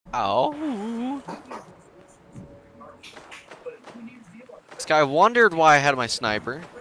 Oh. This guy wondered why I had my sniper.